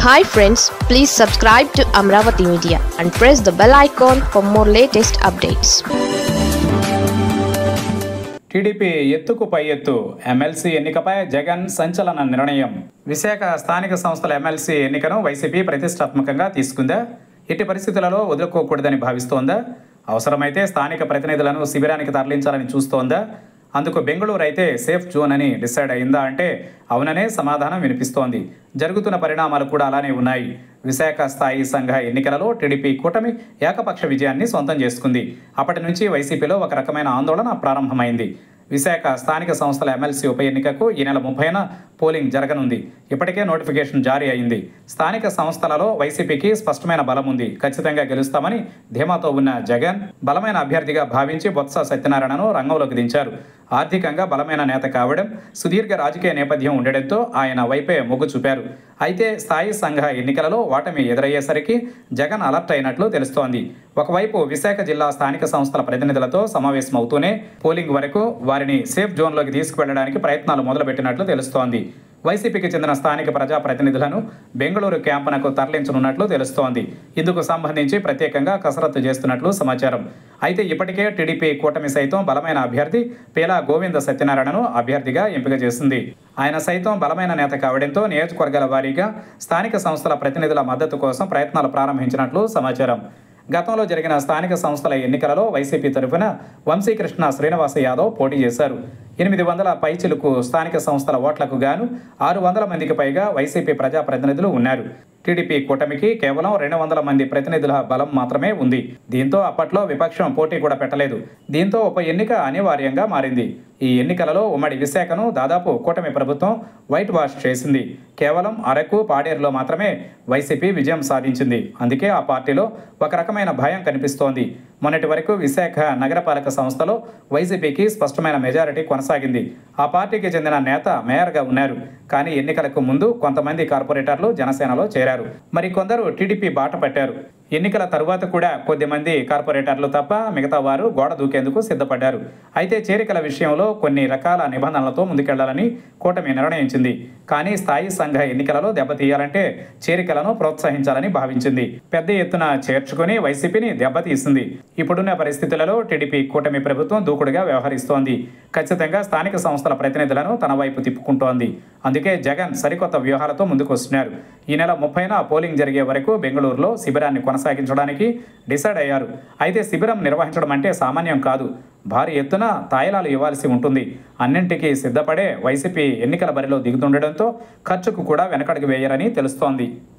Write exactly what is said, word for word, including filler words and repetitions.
Hi friends, please subscribe to Amravati Media and press the bell icon for more latest updates. TDP ఎత్తుకు పై ఎత్తు MLC ఎన్నికపై Jagan సంచలన నిర్ణయం. విశాఖ స్థానిక సంస్థల ఎమ్మెల్సీ ఎన్నికను వైసీపీ ప్రతిష్టాత్మకంగా తీసుకుందా? ఎట్టి పరిస్థితులలో వదులుకోకూడదని భావిస్తోందా? అవసరమైతే స్థానిక ప్రతినిధులను శిబిరానికి తరలించాలని చూస్తోందా? అందుకు బెంగళూరు అయితే సేఫ్ జోన్ అని డిసైడ్ అయిందా అంటే అవుననే సమాధానం వినిపిస్తోంది. జరుగుతున్న పరిణామాలు కూడా అలానే ఉన్నాయి. విశాఖ స్థాయి సంఘ ఎన్నికలలో టీడీపీ కూటమి ఏకపక్ష విజయాన్ని సొంతం చేసుకుంది. అప్పటి నుంచి వైసీపీలో ఒక రకమైన ఆందోళన ప్రారంభమైంది. విశాఖ స్థానిక సంస్థల ఎమ్మెల్సీ ఉప ఎన్నికకు ఈ నెల ముప్పైన పోలింగ్ జరగనుంది. ఇప్పటికే నోటిఫికేషన్ జారీ అయింది. స్థానిక సంస్థలలో వైసీపీకి స్పష్టమైన బలం ఉంది. ఖచ్చితంగా గెలుస్తామని ధీమాతో ఉన్న జగన్ బలమైన అభ్యర్థిగా భావించి బొత్స సత్యనారాయణను రంగంలోకి దించారు. ఆర్థికంగా బలమైన నేత కావడం, సుదీర్ఘ రాజకీయ నేపథ్యం ఉండడంతో ఆయన వైపే మొగ్గు చూపారు. అయితే స్థాయి సంఘ ఎన్నికలలో ఓటమి ఎదురయ్యేసరికి జగన్ అలర్ట్ అయినట్లు తెలుస్తోంది. ఒకవైపు విశాఖ జిల్లా స్థానిక సంస్థల ప్రతినిధులతో సమావేశమవుతూనే పోలింగ్ వరకు వారిని సేఫ్ జోన్లోకి తీసుకువెళ్లడానికి ప్రయత్నాలు మొదలుపెట్టినట్లు తెలుస్తోంది. వైసీపీకి చెందిన స్థానిక ప్రజాప్రతినిధులను బెంగళూరు క్యాంపునకు తరలించనున్నట్లు తెలుస్తోంది. ఇందుకు సంబంధించి ప్రత్యేకంగా కసరత్తు చేస్తున్నట్లు సమాచారం. అయితే ఇప్పటికే టీడీపీ కూటమి సైతం బలమైన అభ్యర్థి పేలా గోవింద సత్యనారాయణను అభ్యర్థిగా ఎంపిక చేసింది. ఆయన సైతం బలమైన నేత కావడంతో నియోజకవర్గాల వారీగా స్థానిక సంస్థల ప్రతినిధుల మద్దతు కోసం ప్రయత్నాలు ప్రారంభించినట్లు సమాచారం. గతంలో జరిగిన స్థానిక సంస్థల ఎన్నికలలో వైసీపీ తరఫున వంశీకృష్ణ శ్రీనివాస యాదవ్ పోటీ చేశారు. ఎనిమిది వందల పైచిలుకు స్థానిక సంస్థల ఓట్లకు గాను ఆరు వందల మందికి పైగా వైసీపీ ప్రజాప్రతినిధులు ఉన్నారు. టీడీపీ కూటమికి కేవలం రెండు వందల మంది ప్రతినిధుల బలం మాత్రమే ఉంది. దీంతో అప్పట్లో విపక్షం పోటీ కూడా పెట్టలేదు. దీంతో ఉప ఎన్నిక అనివార్యంగా మారింది. ఈ ఎన్నికలలో ఉమ్మడి విశాఖను దాదాపు కూటమి ప్రభుత్వం వైట్ వాష్ చేసింది. కేవలం అరకు, పాడేరులో మాత్రమే వైసీపీ విజయం సాధించింది. అందుకే ఆ పార్టీలో ఒక రకమైన భయం కనిపిస్తోంది. మొన్నటి వరకు విశాఖ నగరపాలక సంస్థలో వైసీపీకి స్పష్టమైన మెజారిటీ కొనసాగింది. ఆ పార్టీకి చెందిన నేత మేయర్గా ఉన్నారు. కానీ ఎన్నికలకు ముందు కొంతమంది కార్పొరేటర్లు జనసేనలో చేరారు. మరికొందరు టీడీపీ బాట పట్టారు. ఎన్నికల తరువాత కూడా కొద్దిమంది కార్పొరేటర్లు తప్ప మిగతా వారు గోడ దూకేందుకు సిద్ధపడ్డారు. అయితే చేరికల విషయంలో కొన్ని రకాల నిబంధనలతో ముందుకెళ్లాలని కూటమి నిర్ణయించింది. కానీ స్థాయి సంఘ ఎన్నికలలో దెబ్బతీయాలంటే చేరికలను ప్రోత్సహించాలని భావించింది. పెద్ద ఎత్తున చేర్చుకుని వైసీపీని దెబ్బతీసింది. ఇప్పుడున్న పరిస్థితులలో టీడీపీ కూటమి ప్రభుత్వం దూకుడుగా వ్యవహరిస్తోంది. ఖచ్చితంగా స్థానిక సంస్థల ప్రతినిధులను తన వైపు తిప్పుకుంటోంది. అందుకే జగన్ సరికొత్త వ్యూహాలతో ముందుకు వస్తున్నారు. ఈ నెల ముప్పైన పోలింగ్ జరిగే వరకు బెంగళూరులో శిబిరాన్ని కొనసాగించడానికి డిసైడ్ అయ్యారు. అయితే శిబిరం నిర్వహించడం అంటే సామాన్యం కాదు. భారీ ఎత్తున తాయిలాలు ఇవ్వాల్సి ఉంటుంది. అన్నింటికీ సిద్ధపడే వైసీపీ ఎన్నికల బరిలో దిగుతుండడంతో ఖర్చుకు కూడా వెనకడుగు వేయరని తెలుస్తోంది.